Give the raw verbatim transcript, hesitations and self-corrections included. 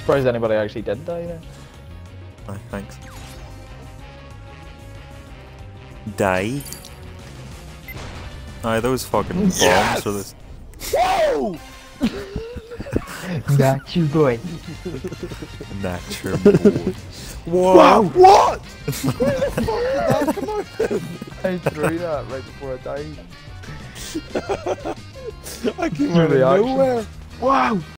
surprised anybody actually did die there. Oh, thanks. Die. Aye, those fucking bombs Yes! for this. Whoa! Got you, boy. Nature boy. Whoa! Wow, what? Where the fuck did that come out of? I threw that right before I died. I came Your out of reaction. nowhere. Wow!